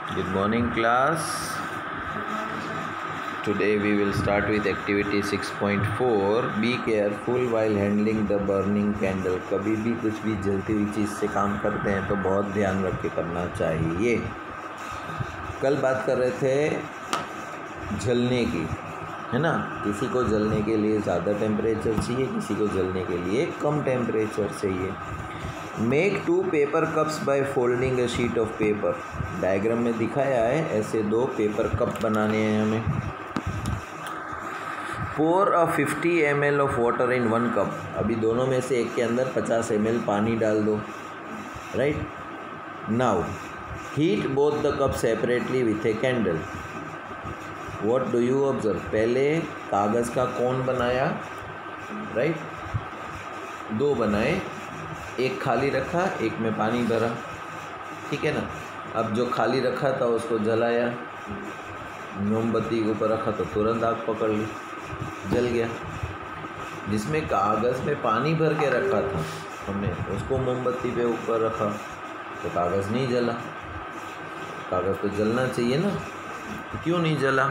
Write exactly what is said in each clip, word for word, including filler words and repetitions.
Good morning, class. Today we will start with activity six point four. Be careful while handling the burning candle. कभी भी कुछ भी जलती हुई चीज़ से काम करते हैं तो बहुत ध्यान रख के करना चाहिए। कल बात कर रहे थे जलने की, है ना। किसी को जलने के लिए ज़्यादा टेम्परेचर चाहिए, किसी को जलने के लिए कम टेम्परेचर चाहिए। Make two paper cups by folding a sheet of paper. Diagram में दिखाया है, ऐसे दो पेपर कप बनाने हैं हमें। Pour a fifty M L of water in one cup. अभी दोनों में से एक के अंदर पचास एम एल पानी डाल दो, right. Now heat both the cup separately with a candle. What do you observe? पहले कागज़ का कोन बनाया, राइट, दो बनाए, एक खाली रखा, एक में पानी भरा, ठीक है ना। अब जो खाली रखा था उसको जलाया, मोमबत्ती के ऊपर रखा तो तुरंत आग पकड़ ली, जल गया। जिसमें कागज़ में पानी भर के रखा था हमने, उसको मोमबत्ती पे ऊपर रखा तो कागज़ नहीं जला। कागज़ तो जलना चाहिए ना, क्यों नहीं जला?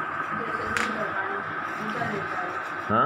हाँ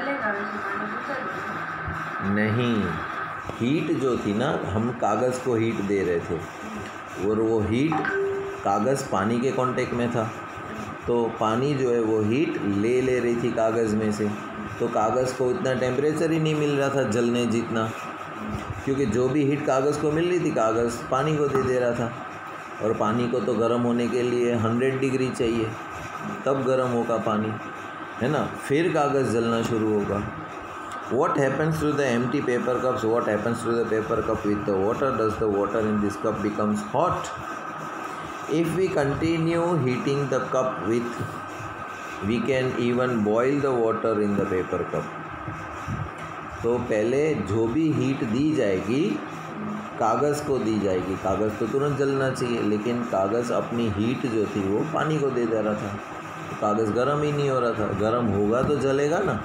नहीं, हीट जो थी ना, हम कागज़ को हीट दे रहे थे और वो हीट कागज़ पानी के कांटेक्ट में था, तो पानी जो है वो हीट ले ले रही थी कागज़ में से, तो कागज़ को इतना टेम्परेचर ही नहीं मिल रहा था जलने जितना, क्योंकि जो भी हीट कागज़ को मिल रही थी कागज़ पानी को दे दे रहा था, और पानी को तो गर्म होने के लिए हंड्रेड डिग्री चाहिए, तब गर्म होगा पानी, है ना, फिर कागज़ जलना शुरू होगा। What happens to the empty paper cups? What happens to the paper cup with the water? Does the water in this cup becomes hot? If we continue heating the cup with, we can even boil the water in the paper cup. तो पहले जो भी heat दी जाएगी कागज़ को दी जाएगी। कागज़ तो तुरंत जलना चाहिए, लेकिन कागज़ अपनी हीट जो थी वो पानी को दे दे रहा था, तो कागज़ गर्म ही नहीं हो रहा था। गर्म होगा तो जलेगा ना।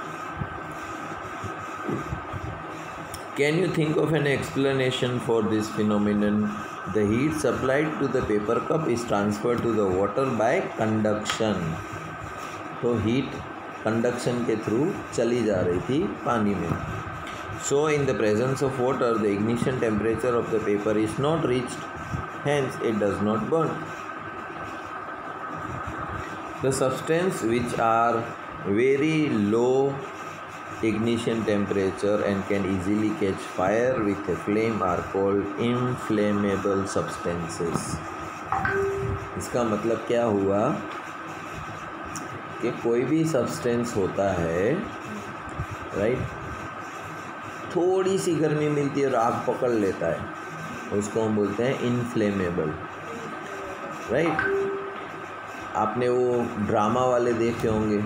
Can you think of an explanation for this phenomenon? The heat supplied to the paper cup is transferred to the water by conduction. तो heat conduction के through चली जा रही थी पानी में। So in the presence of water, the ignition temperature of the paper is not reached, hence it does not burn. The substance which are very low ignition temperature and can easily catch fire with a flame are called inflammable substances. इसका मतलब क्या हुआ कि कोई भी substance होता है, right, थोड़ी सी गर्मी मिलती है और आग पकड़ लेता है, उसको हम बोलते हैं इनफ्लेमेबल, राइट। आपने वो ड्रामा वाले देखे होंगे,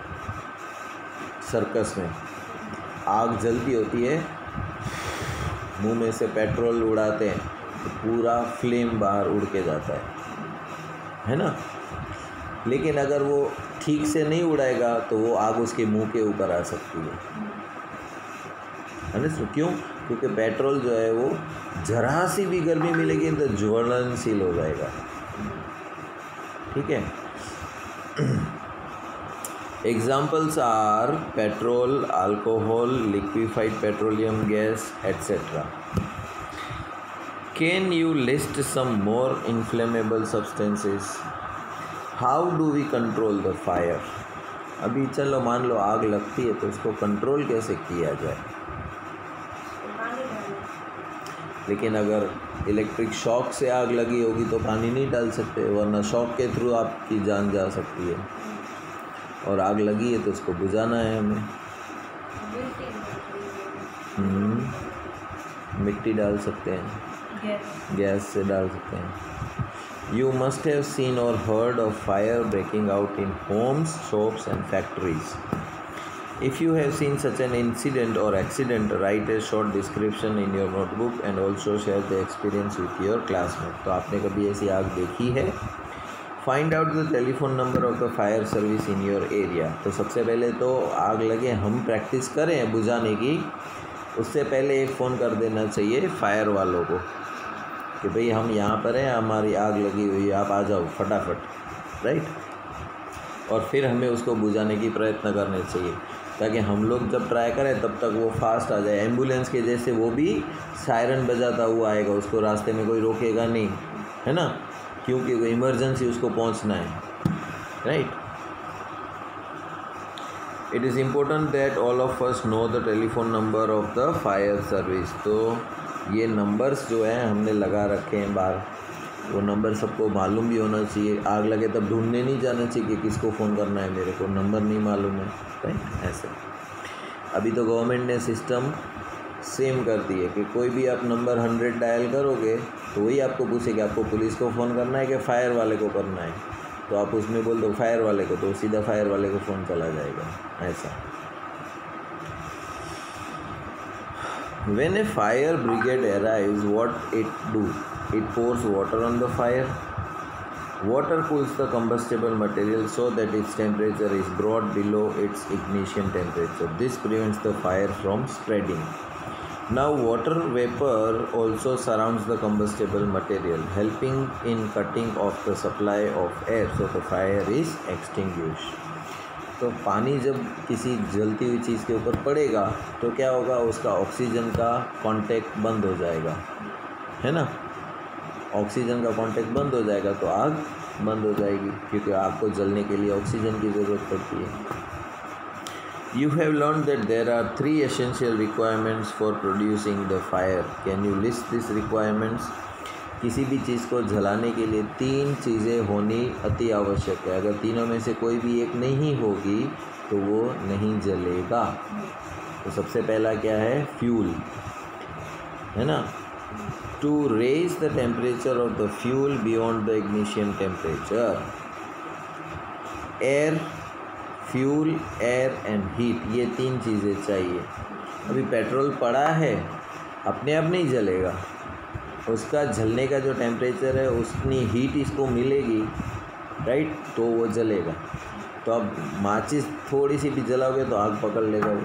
सर्कस में आग जलती होती है, मुंह में से पेट्रोल उड़ाते हैं तो पूरा फ्लेम बाहर उड़ के जाता है, है ना। लेकिन अगर वो ठीक से नहीं उड़ाएगा तो वो आग उसके मुंह के ऊपर आ सकती है, है ना। क्यों? क्योंकि पेट्रोल जो है वो जरा सी भी गर्मी मिलेगी तो ज्वलनशील हो जाएगा, ठीक है। Examples are petrol, alcohol, liquefied petroleum gas, et cetera. Can you list some more inflammable substances? How do we control the fire? अभी चलो मान लो आग लगती है तो उसको कंट्रोल कैसे किया जाए। लेकिन अगर इलेक्ट्रिक शॉक से आग लगी होगी तो पानी नहीं डाल सकते, वरना शॉक के थ्रू आपकी जान जा सकती है। और आग लगी है तो उसको बुझाना है हमें। हम्म मिट्टी डाल सकते हैं, गैस से डाल सकते हैं। You must have seen or heard of fire breaking out in homes, shops and factories. If you have seen such an incident or accident, write a short description in your notebook and also share the experience with your classmate. तो आपने कभी ऐसी आग देखी है? Find out the telephone number of the fire service in your area. तो सबसे पहले तो आग लगे हम प्रैक्टिस करें बुझाने की, उससे पहले एक फ़ोन कर देना चाहिए फायर वालों को, कि भाई हम यहाँ पर हैं, हमारी आग लगी हुई है, आप आ जाओ फटाफट, राइट। और फिर हमें उसको बुझाने की प्रयत्न करने चाहिए ताकि हम लोग जब ट्राई करें तब तक वो फास्ट आ जाए। एम्बुलेंस के जैसे वो भी सायरन बजाता हुआ आएगा, उसको रास्ते में कोई रोकेगा नहीं, है ना, क्योंकि वो इमरजेंसी उसको पहुंचना है, right. It is important that all of us know the telephone number of the fire service. तो ये नंबर्स जो हैं हमने लगा रखे हैं बाहर, वो नंबर सबको मालूम भी होना चाहिए। आग लगे तब ढूंढने नहीं जाना चाहिए कि किसको फ़ोन करना है, मेरे को नंबर नहीं मालूम है, राइट। ऐसे अभी तो गवर्नमेंट ने सिस्टम सेम कर दी है कि कोई भी आप नंबर हंड्रेड डायल करोगे तो वही आपको पूछेगा आपको पुलिस को फ़ोन करना है कि फायर वाले को करना है, तो आप उसमें बोल दो फायर वाले को, तो सीधा फायर वाले को फ़ोन चला जाएगा, ऐसा। When a fire brigade arrives, what it do? It pours water on the fire. Water cools the combustible material so that its temperature is brought below its ignition temperature. This prevents the fire from spreading. Now, water vapor also surrounds the combustible material, helping in cutting off the supply of air, so the fire is extinguished. तो पानी जब किसी जलती हुई चीज़ के ऊपर पड़ेगा तो क्या होगा, उसका ऑक्सीजन का कांटेक्ट बंद हो जाएगा, है ना। ऑक्सीजन का कांटेक्ट बंद हो जाएगा तो आग बंद हो जाएगी, क्योंकि आग को जलने के लिए ऑक्सीजन की ज़रूरत पड़ती है। You have learn that there are three essential requirements for producing the fire. Can you list this requirements? किसी भी चीज़ को जलाने के लिए तीन चीज़ें होनी अति आवश्यक है। अगर तीनों में से कोई भी एक नहीं होगी तो वो नहीं जलेगा। तो सबसे पहला क्या है, फ्यूल, है ना। To raise the temperature of the fuel beyond the ignition temperature. Air, fuel, air and heat, ये तीन चीज़ें चाहिए। अभी पेट्रोल पड़ा है, अपने आप नहीं जलेगा, उसका जलने का जो टेम्परेचर है उतनी हीट इसको मिलेगी, राइट, तो वो जलेगा। तो अब माचिस थोड़ी सी भी जलाओगे तो आग पकड़ लेगा वो,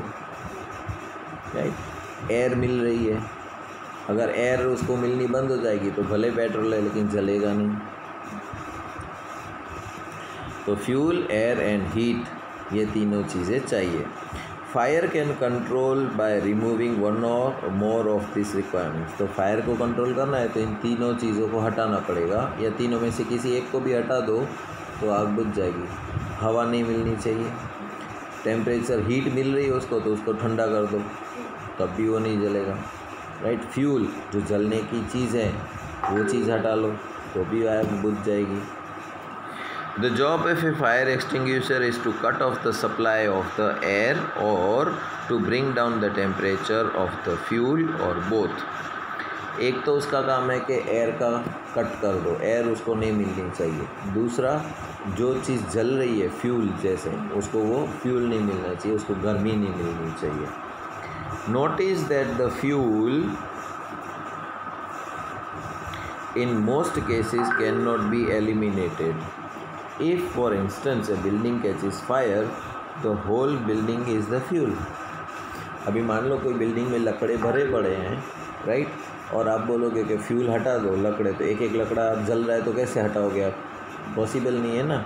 राइट। एयर मिल रही है, अगर एयर उसको मिलनी बंद हो जाएगी तो भले पेट्रोल है लेकिन जलेगा नहीं। तो फ्यूल, एयर एंड हीट, ये तीनों चीज़ें चाहिए। Fire can control by removing one or more of this requirements. तो फायर को कंट्रोल करना है तो इन तीनों चीज़ों को हटाना पड़ेगा, या तीनों में से किसी एक को भी हटा दो तो आग बुझ जाएगी। हवा नहीं मिलनी चाहिए, टेम्परेचर हीट मिल रही है उसको तो उसको ठंडा कर दो, तब भी वो नहीं जलेगा, राइट। फ्यूल, जो जलने की चीज़ है वो चीज़ हटा लो तो भी आग बुझ जाएगी। The job of a fire extinguisher is to cut off the supply of the air or to bring down the temperature of the fuel or both. एक तो उसका काम है कि एयर का कट कर दो, एयर उसको नहीं मिलनी चाहिए। दूसरा, जो चीज़ जल रही है फ्यूल जैसे, उसको वो फ्यूल नहीं मिलना चाहिए, उसको गर्मी नहीं मिलनी चाहिए। Notice that the fuel in most cases cannot be eliminated. If for instance a building catches fire, the whole building is the fuel. अभी मान लो कोई बिल्डिंग में लकड़े भरे पड़े हैं, राइट, और आप बोलोगे कि फ्यूल हटा दो लकड़े, तो एक एक लकड़ा जल रहा है तो कैसे हटाओगे आप, पॉसिबल नहीं है ना।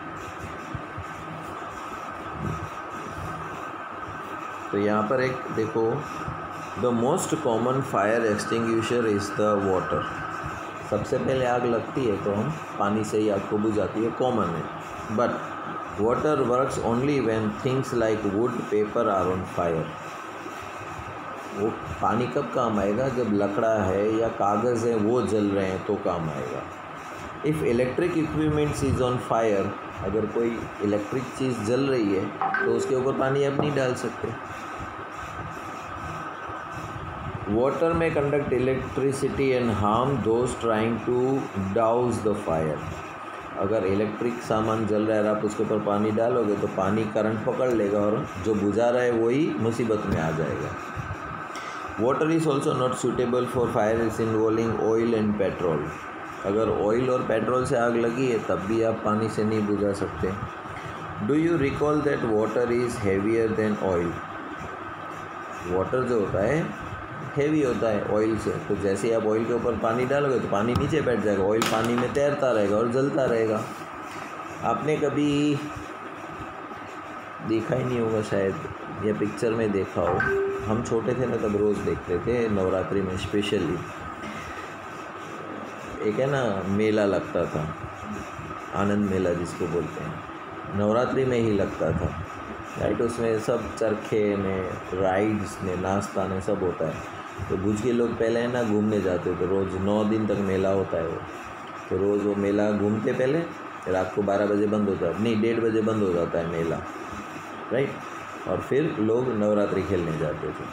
तो यहाँ पर एक देखो, the most common fire extinguisher is the water. सबसे पहले आग लगती है तो हम पानी से ही आग को बुझाती है, कॉमन है। But water works only when things like wood, paper are on fire. वो पानी कब काम आएगा, जब लकड़ा है या कागज़ है वो जल रहे हैं तो काम आएगा। If electric equipments is on fire, अगर कोई इलेक्ट्रिक चीज़ जल रही है तो उसके ऊपर पानी आप नहीं डाल सकते। वाटर में conduct electricity and harm those trying to douse the fire. अगर इलेक्ट्रिक सामान जल रहा है और आप उसके ऊपर पानी डालोगे तो पानी करंट पकड़ लेगा और जो बुझा रहा है वही मुसीबत में आ जाएगा। Water is also not suitable for fire is involving oil and petrol. अगर ऑयल और पेट्रोल से आग लगी है तब भी आप पानी से नहीं बुझा सकते। Do you recall that water is heavier than oil. Water जो होता है हैवी होता है ऑयल से, तो जैसे ही आप ऑयल के ऊपर पानी डालोगे तो पानी नीचे बैठ जाएगा, ऑयल पानी में तैरता रहेगा और जलता रहेगा। आपने कभी देखा ही नहीं होगा शायद, या पिक्चर में देखा हो, हम छोटे थे ना तब रोज़ देखते थे नवरात्रि में स्पेशली। एक है ना मेला लगता था, आनंद मेला जिसको बोलते हैं, नवरात्रि में ही लगता था, राइट। उसमें सब चरखे में, राइड्स में, नाश्ता में सब होता है। तो भुज के लोग पहले है ना घूमने जाते थे, रोज़ नौ दिन तक मेला होता है वो, तो रोज़ वो मेला घूमते, पहले रात को बारह बजे बंद होता है, नहीं डेढ़ बजे बंद हो जाता है मेला, राइट। और फिर लोग नवरात्रि खेलने जाते थे।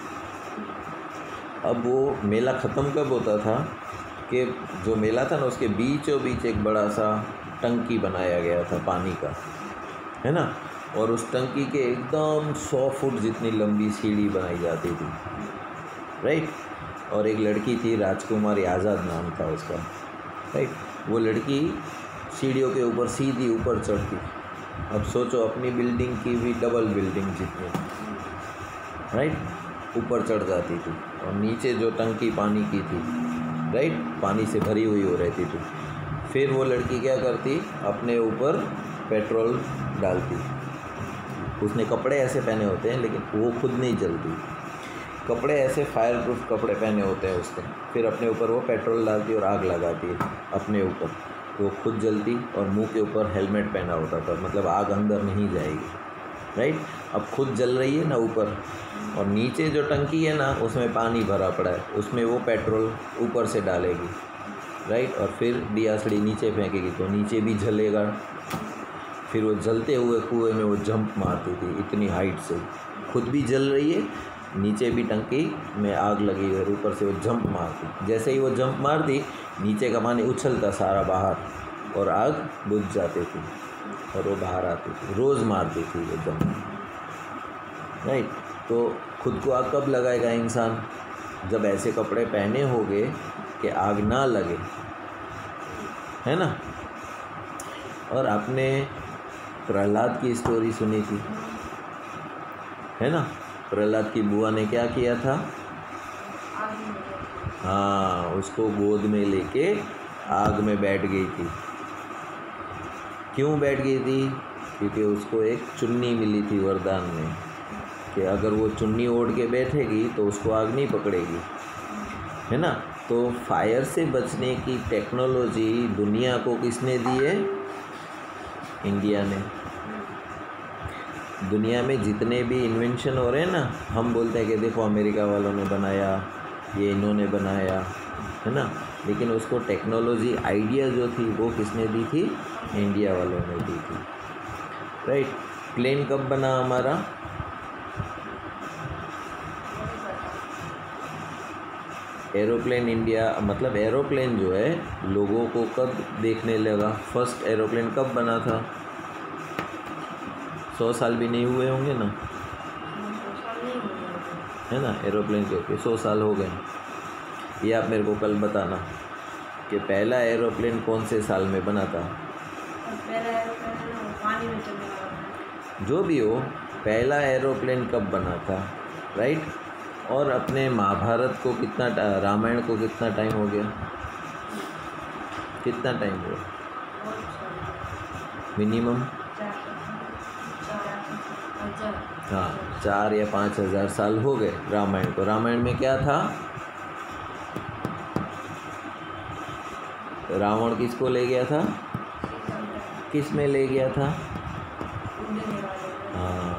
अब वो मेला ख़त्म कब होता था कि जो मेला था ना उसके बीचों बीच एक बड़ा सा टंकी बनाया गया था पानी का, है ना, और उस टंकी के एकदम सौ फुट जितनी लंबी सीढ़ी बनाई जाती थी, राइट। और एक लड़की थी, राजकुमारी आज़ाद नाम था उसका, राइट। वो लड़की सीढ़ियों के ऊपर सीधी ऊपर चढ़ती। अब सोचो अपनी बिल्डिंग की भी डबल बिल्डिंग जितनी, राइट, ऊपर चढ़ जाती थी, और नीचे जो टंकी पानी की थी, राइट, पानी से भरी हुई हो रहती थी। फिर वो लड़की क्या करती, अपने ऊपर पेट्रोल डालती। उसने कपड़े ऐसे पहने होते हैं लेकिन वो खुद नहीं जलती, कपड़े ऐसे फायर प्रूफ कपड़े पहने होते हैं उसने। फिर अपने ऊपर वो पेट्रोल डालती और आग लगाती है अपने ऊपर, वो खुद जलती, और मुंह के ऊपर हेलमेट पहना होता था, मतलब आग अंदर नहीं जाएगी, राइट। अब खुद जल रही है ना ऊपर, और नीचे जो टंकी है ना उसमें पानी भरा पड़ा है, उसमें वो पेट्रोल ऊपर से डालेगी, राइट। और फिर दियासड़ी नीचे फेंकेगी तो नीचे भी जलेगा। फिर वो जलते हुए कुएं में वो जंप मारती थी इतनी हाइट से, खुद भी जल रही है, नीचे भी टंकी में आग लगी है, ऊपर से वो जंप मारती। जैसे ही वो जंप मारती, नीचे का पानी उछलता सारा बाहर, और आग बुझ जाती थी और वो बाहर आती थी। रोज़ मारती थी वो जंप, राइट। तो खुद को आग कब लगाएगा इंसान, जब ऐसे कपड़े पहने होंगे कि आग ना लगे, है ना। और आपने प्रहलाद की स्टोरी सुनी थी, है ना। प्रहलाद की बुआ ने क्या किया था, हाँ, उसको गोद में लेके आग में बैठ गई थी। क्यों बैठ गई थी, क्योंकि उसको एक चुन्नी मिली थी वरदान में, कि अगर वो चुन्नी ओढ़ के बैठेगी तो उसको आग नहीं पकड़ेगी, है ना। तो फायर से बचने की टेक्नोलॉजी दुनिया को किसने दी है, इंडिया ने। दुनिया में जितने भी इन्वेंशन हो रहे हैं ना, हम बोलते हैं कि देखो अमेरिका वालों ने बनाया, ये इन्होंने बनाया, है ना, लेकिन उसको टेक्नोलॉजी आइडिया जो थी वो किसने दी थी, इंडिया वालों ने दी थी, राइट। प्लेन कब बना हमारा, एरोप्लेन इंडिया, मतलब एरोप्लेन जो है लोगों को कब देखने लगा, फर्स्ट एरोप्लेन कब बना था, सौ साल भी नहीं हुए होंगे ना, है ना, एरोप्लेन के ऊपर सौ साल हो गए। ये आप मेरे को कल बताना कि पहला एरोप्लेन कौन से साल में बना था, जो भी हो, पहला एरोप्लेन कब बना था, राइट। और अपने महाभारत को कितना, रामायण को कितना टाइम हो गया, कितना टाइम हुआ, मिनिमम, हाँ, चार या पाँच हज़ार साल हो गए रामायण को। रामायण में क्या था, रावण किसको ले गया था, किस में ले गया था, हाँ।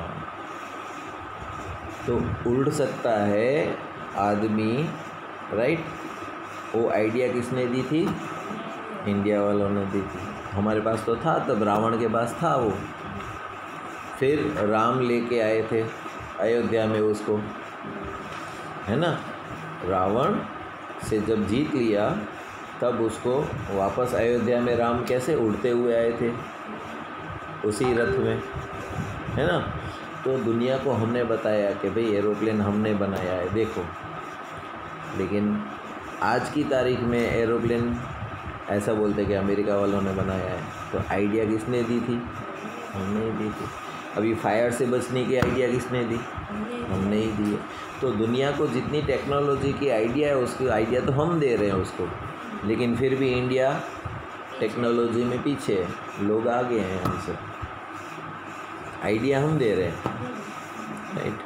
तो उड़ सकता है आदमी, राइट, वो आइडिया किसने दी थी, इंडिया वालों ने दी थी। हमारे पास तो था तब, रावण के पास था वो, फिर राम लेके आए थे अयोध्या में उसको, है ना। रावण से जब जीत लिया तब उसको वापस अयोध्या में राम कैसे उड़ते हुए आए थे, उसी रथ में, है ना। तो दुनिया को हमने बताया कि भाई एरोप्लेन हमने बनाया है, देखो। लेकिन आज की तारीख में एरोप्लेन ऐसा बोलते कि अमेरिका वालों ने बनाया है, तो आइडिया किसने दी थी, हमने दी थी। अभी फायर से बचने की आइडिया किसने दी? हमने ही दी है। तो दुनिया को जितनी टेक्नोलॉजी की आइडिया है उसकी आइडिया तो हम दे रहे हैं उसको, लेकिन फिर भी इंडिया टेक्नोलॉजी में पीछे है, लोग आगे हैं हमसे। आइडिया हम दे रहे हैं, right.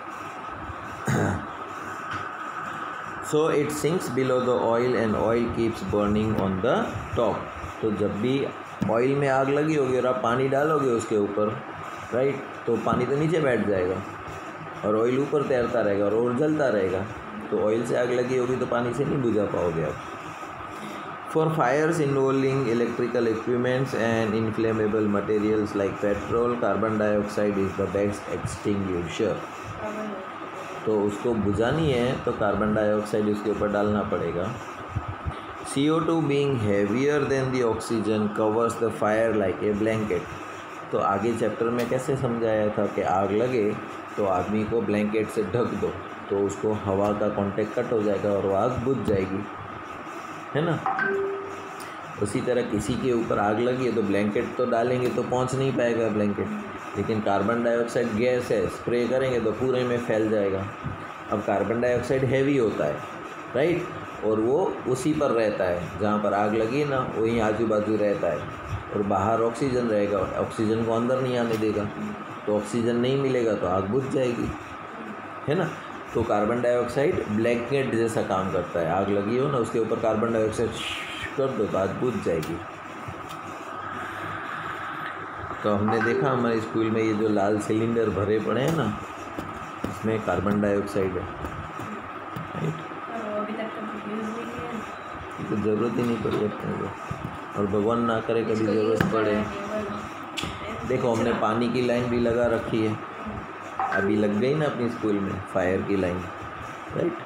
So it sinks below the oil and oil keeps burning on the top. तो जब भी ऑयल में आग लगी होगी और आप पानी डालोगे उसके ऊपर, राइट, तो पानी तो नीचे बैठ जाएगा और ऑयल ऊपर तैरता रहेगा और और जलता रहेगा। तो ऑयल से आग लगी होगी तो पानी से नहीं बुझा पाओगे आप। For fires involving electrical equipments and inflammable materials like petrol, carbon dioxide is the best extinguisher. तो उसको बुझानी है तो कार्बन डाइऑक्साइड उसके ऊपर डालना पड़ेगा। C O two being heavier than the oxygen covers the fire like a blanket. तो आगे चैप्टर में कैसे समझाया था कि आग लगे तो आदमी को ब्लैंकेट से ढक दो तो उसको हवा का कांटेक्ट कट हो जाएगा और वो आग बुझ जाएगी, है ना। उसी तरह किसी के ऊपर आग लगी है तो ब्लैंकेट तो डालेंगे तो पहुंच नहीं पाएगा ब्लैंकेट, लेकिन कार्बन डाइऑक्साइड गैस है, स्प्रे करेंगे तो पूरे में फैल जाएगा। अब कार्बन डाइऑक्साइड हैवी होता है, राइट, और वो उसी पर रहता है जहाँ पर आग लगी ना, वहीं आजू बाजू रहता है, और बाहर ऑक्सीजन रहेगा, ऑक्सीजन को अंदर नहीं आने देगा, तो ऑक्सीजन नहीं मिलेगा तो आग बुझ जाएगी, है ना। तो कार्बन डाइऑक्साइड ब्लैंकेट जैसा काम करता है। आग लगी हो ना, उसके ऊपर कार्बन डाइऑक्साइड कर दो तो आग बुझ जाएगी। तो हमने देखा हमारे स्कूल में ये जो लाल सिलेंडर भरे पड़े हैं ना, इसमें कार्बन डाइऑक्साइड है, राइट। तो ज़रूरत ही नहीं पड़ी अपने को, और भगवान ना करे कभी ज़रूरत पड़े। देखो हमने पानी की लाइन भी लगा रखी है, अभी लग गई ना अपनी स्कूल में फायर की line, right.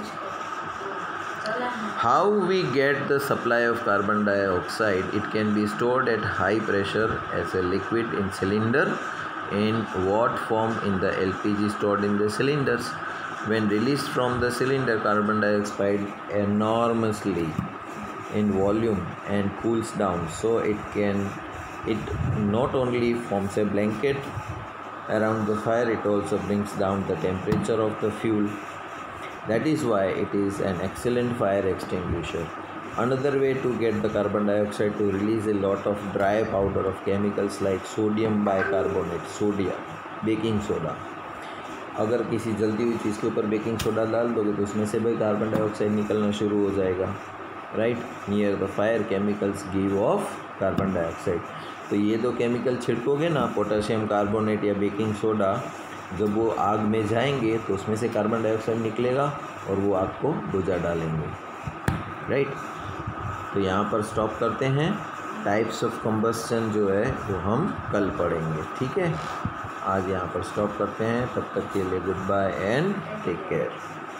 How we get the supply of carbon dioxide? It can be stored at high pressure as a liquid in cylinder. In what form? In the L P G stored in the cylinders. When released from the cylinder, carbon dioxide enormously in volume and cools down. So it can, it not only forms a blanket around the fire, it also brings down the temperature of the fuel. That is why it is an excellent fire extinguisher. Another way to get the carbon dioxide to release a lot of dry powder of chemicals like sodium bicarbonate, सोडिया, baking soda. अगर किसी जलती हुई चीज़ के ऊपर baking soda डाल दोगे तो उसमें से भी कार्बन डाइऑक्साइड निकलना शुरू हो जाएगा, right. Near the fire chemicals give off carbon dioxide. तो ये दो केमिकल छिड़कोगे ना, पोटेशियम कार्बोनेट या बेकिंग सोडा, जब वो आग में जाएंगे तो उसमें से कार्बन डाइऑक्साइड निकलेगा और वो आग को बुझा डालेंगे, राइट। तो यहाँ पर स्टॉप करते हैं। टाइप्स ऑफ कंबस्शन जो है वो हम कल पढ़ेंगे, ठीक है। आज यहाँ पर स्टॉप करते हैं, तब तक के लिए goodbye and take care.